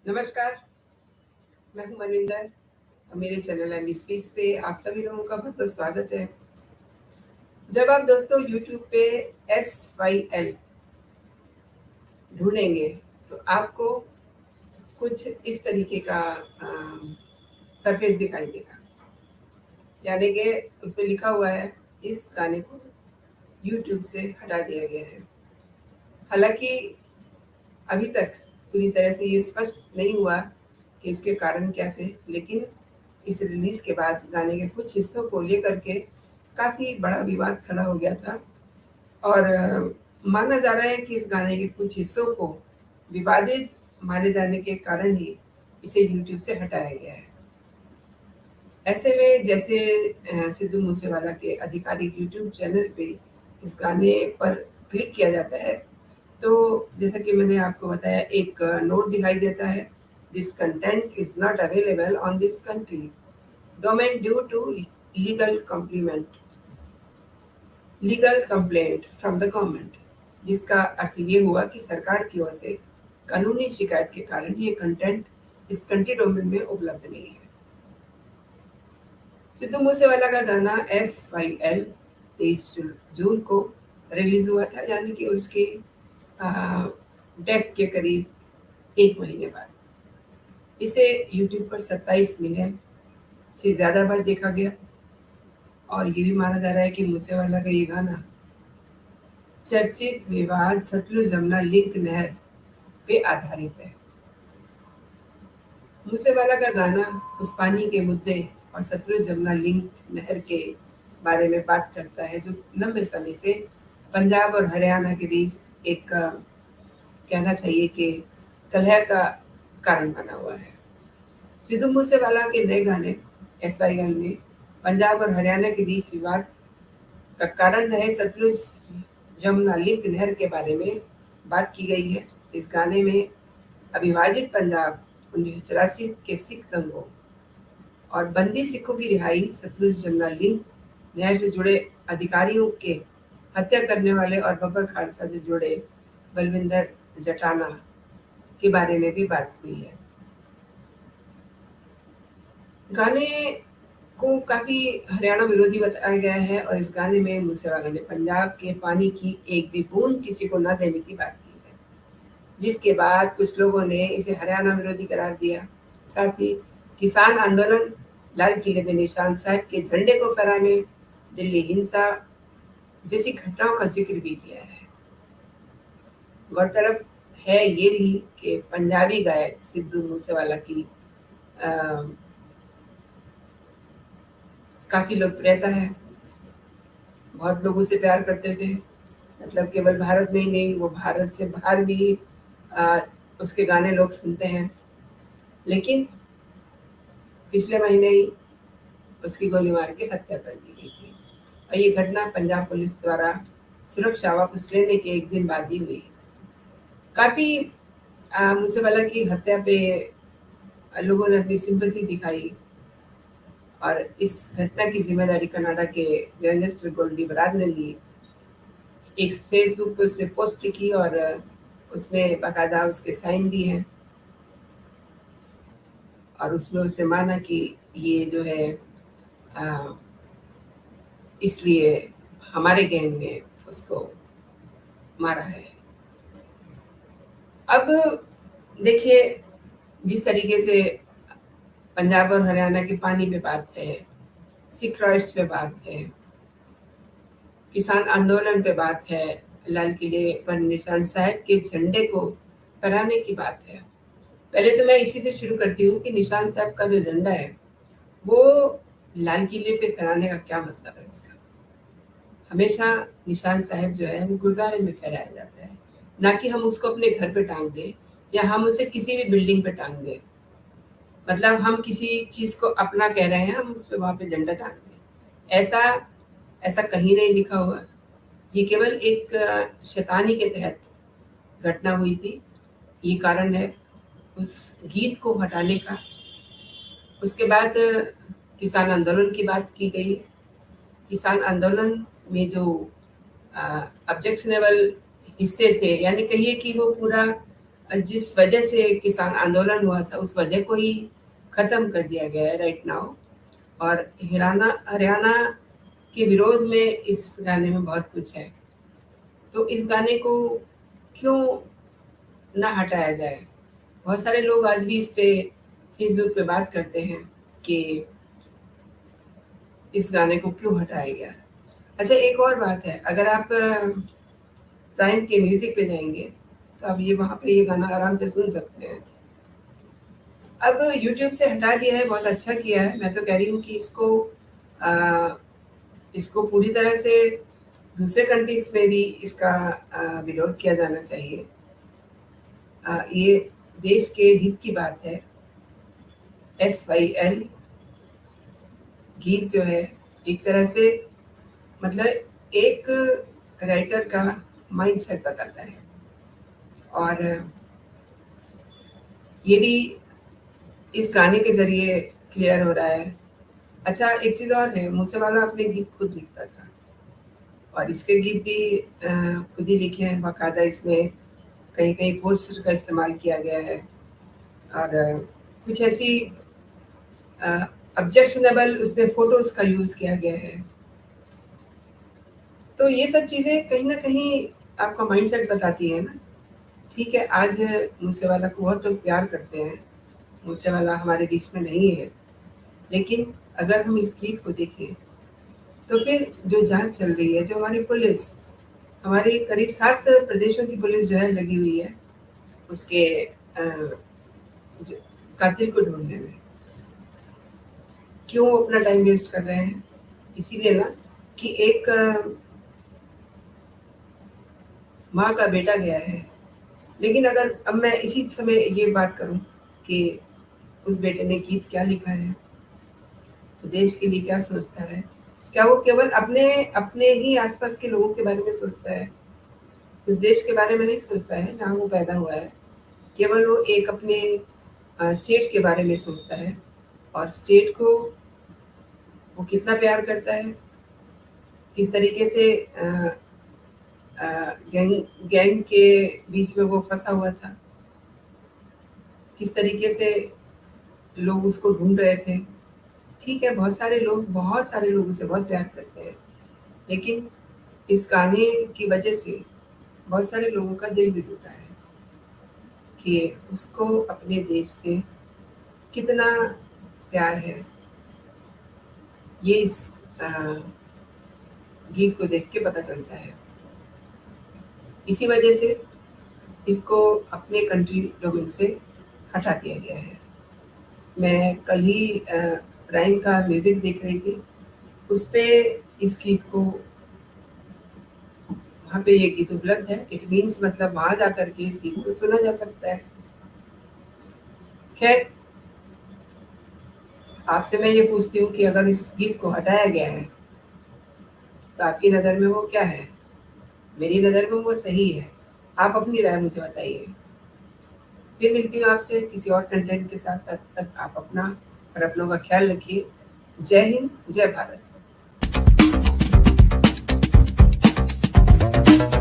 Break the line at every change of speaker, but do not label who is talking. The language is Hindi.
नमस्कार, मैं हूं मनविंदर और मेरे चैनल एमी स्पीक्स पे आप सभी लोगों का बहुत बहुत स्वागत है। जब आप दोस्तों YouTube पे SYL ढूंढेंगे तो आपको कुछ इस तरीके का सरफेस दिखाई देगा, यानी कि उसमें लिखा हुआ है इस गाने को YouTube से हटा दिया गया है। हालांकि अभी तक पूरी तरह से ये स्पष्ट नहीं हुआ कि इसके कारण क्या थे, लेकिन इस रिलीज के बाद गाने के कुछ हिस्सों को लेकर के काफी बड़ा विवाद खड़ा हो गया था और माना जा रहा है कि इस गाने के कुछ हिस्सों को विवादित माने जाने के कारण ही इसे YouTube से हटाया गया है। ऐसे में जैसे सिद्धू मूसेवाला के आधिकारिक YouTube चैनल पे इस गाने पर क्लिक किया जाता है तो जैसा कि मैंने आपको बताया, एक नोट दिखाई देता है, this content is not available on this country domain due to legal complaint from the government, जिसका अर्थ ये हुआ कि सरकार की ओर से कानूनी शिकायत के कारण ये कंटेंट इस कंट्री डोमेन में उपलब्ध नहीं है। सिद्धू मूसेवाला का गाना SYL 23 जून को रिलीज हुआ था, यानी कि उसकी डेथ के करीब 1 महीने बाद। इसे YouTube पर 27 मिलियन से ज्यादा बार देखा गया और ये भी माना जा रहा है कि मूसेवाला का ये गाना चर्चित विवाद सतलुज जमुना लिंक नहर पे आधारित है। मूसेवाला का गाना उस पानी के मुद्दे और सतलुज जमुना लिंक नहर के बारे में बात करता है जो लंबे समय से पंजाब और हरियाणा के बीच एक कहना चाहिए कि कलह का कारण बना हुआ है। सिद्धू मूसेवाला के नए गाने SYL में पंजाब और हरियाणा के बीच विवाद का कारण रहे सतलुज जमुना लिंक नहर के बारे में बात की गई है। इस गाने में अविभाजित पंजाब 1984 के सिख दंगों और बंदी सिखों की रिहाई, सतलुज जमुना लिंक नहर से जुड़े अधिकारियों के हत्या करने वाले और बब्बर खालसा से जुड़े बलविंदर जटाना के बारे में भी बात हुई है। गाने को काफी हरियाणा विरोधी बताया गया है और इस गाने में मूसेवाला ने पंजाब के पानी की एक भी बूंद किसी को न देने की बात की है, जिसके बाद कुछ लोगों ने इसे हरियाणा विरोधी करार दिया। साथ ही किसान आंदोलन, लाल किले में निशान साहब के झंडे को फहराने, दिल्ली हिंसा जैसी घटनाओं का जिक्र भी किया है। गौरतलब है ये भी कि पंजाबी गायक सिद्धू मूसेवाला की काफी लोकप्रियता है, बहुत लोग उसे प्यार करते थे। मतलब केवल भारत में ही नहीं, वो भारत से बाहर भी उसके गाने लोग सुनते हैं। लेकिन पिछले महीने ही उसकी गोली मार के हत्या कर दी गई थी और ये घटना पंजाब पुलिस द्वारा सुरक्षा वापस लेने के एक दिन बाद ही हुई। काफी मूसेवाला की हत्या पे लोगों ने अपनी सिंपैथी दिखाई और इस घटना की जिम्मेदारी कनाडा के गैंगस्टर गोल्डी बराड ने ली। एक फेसबुक पे उसने पोस्ट लिखी और उसमें बाकायदा उसके साइन भी हैं और उसमें उसे माना कि ये जो है इसलिए हमारे गैंग ने उसको मारा है। अब देखिए, जिस तरीके से पंजाब और हरियाणा के पानी पे बात है, सिख राइट्स पे बात है, किसान आंदोलन पे बात है, लाल किले पर निशान साहब के झंडे को फहराने की बात है। पहले तो मैं इसी से शुरू करती हूँ कि निशान साहब का जो झंडा है वो लाल किले पे फहराने का क्या मतलब है। इसका हमेशा निशान साहब जो है वो गुरुद्वारे में फहराया जाता है, ना कि हम उसको अपने घर पे टांग दें या हम उसे किसी भी बिल्डिंग पे टांग दें। मतलब हम किसी चीज को अपना कह रहे हैं, हम उस पर वहां पे झंडा टांग दें, ऐसा कहीं नहीं लिखा हुआ। ये केवल एक शैतानी के तहत घटना हुई थी, ये कारण है उस गीत को हटाने का। उसके बाद किसान आंदोलन की बात की गई। किसान आंदोलन में जो ऑब्जेक्शनेबल हिस्से थे, यानी कहिए कि वो पूरा जिस वजह से किसान आंदोलन हुआ था उस वजह को ही खत्म कर दिया गया है राइट नाउ। और हरियाणा के विरोध में इस गाने में बहुत कुछ है। तो इस गाने को क्यों ना हटाया जाए? बहुत सारे लोग आज भी इस पे फेसबुक पे बात करते हैं कि इस गाने को क्यों हटाया गया। अच्छा, एक और बात है, अगर आप प्राइम के म्यूजिक पे जाएंगे तो आप ये वहाँ पे ये गाना आराम से सुन सकते हैं। अब यूट्यूब से हटा दिया है, बहुत अच्छा किया है। मैं तो कह रही हूँ कि इसको पूरी तरह से दूसरे कंट्रीज में भी इसका विरोध किया जाना चाहिए। ये देश के हित की बात है। SYL गीत जो है एक तरह से मतलब एक राइटर का माइंड सेट बताता है, और ये भी इस गाने के जरिए क्लियर हो रहा है। अच्छा, एक चीज़ और है, मूसेवाला अपने गीत खुद लिखता था और इसके गीत भी खुद ही लिखे हैं बाकायदा। इसमें कहीं कहीं पोस्टर का इस्तेमाल किया गया है और कुछ ऐसी ऑब्जेक्शनेबल उसमें फोटोज का यूज़ किया गया है। तो ये सब चीज़ें कहीं ना कहीं आपका माइंडसेट बताती है ना। ठीक है, आज मूसेवाला को बहुत लोग प्यार करते हैं, मूसेवाला हमारे बीच में नहीं है, लेकिन अगर हम इस गीत को देखें तो फिर जो जांच चल रही है, जो हमारी पुलिस, हमारी करीब 7 प्रदेशों की पुलिस जो है लगी हुई है उसके कातिल को ढूंढने में, क्यों अपना टाइम वेस्ट कर रहे हैं? इसीलिए ना कि एक माँ का बेटा गया है। लेकिन अगर अब मैं इसी समय ये बात करूं कि उस बेटे ने गीत क्या लिखा है, तो देश के लिए क्या सोचता है, क्या वो केवल अपने ही आसपास के लोगों के बारे में सोचता है, उस देश के बारे में नहीं सोचता है जहाँ वो पैदा हुआ है। केवल वो एक अपने स्टेट के बारे में सोचता है, और स्टेट को वो कितना प्यार करता है, किस तरीके से गैंग के बीच में वो फंसा हुआ था, किस तरीके से लोग उसको ढूंढ रहे थे। ठीक है, बहुत सारे लोग उसे बहुत प्यार करते हैं, लेकिन इस गाने की वजह से बहुत सारे लोगों का दिल भी टूटा है कि उसको अपने देश से कितना प्यार है। ये इस गीत को देख के पता चलता है। इसी वजह से इसको अपने कंट्री डोमेन से हटा दिया गया है। मैं कल ही प्राइम का म्यूजिक देख रही थी, उस पे इस गीत को, वहाँ पे ये गीत उपलब्ध है। इट मीन्स मतलब वहां जाकर के इस गीत को सुना जा सकता है। खैर, आपसे मैं ये पूछती हूँ कि अगर इस गीत को हटाया गया है तो आपकी नज़र में वो क्या है? मेरी नज़र में वो सही है। आप अपनी राय मुझे बताइए। फिर मिलती हूँ आपसे किसी और कंटेंट के साथ। तब तक आप अपना और अपनों का ख्याल रखिए। जय हिंद, जय भारत।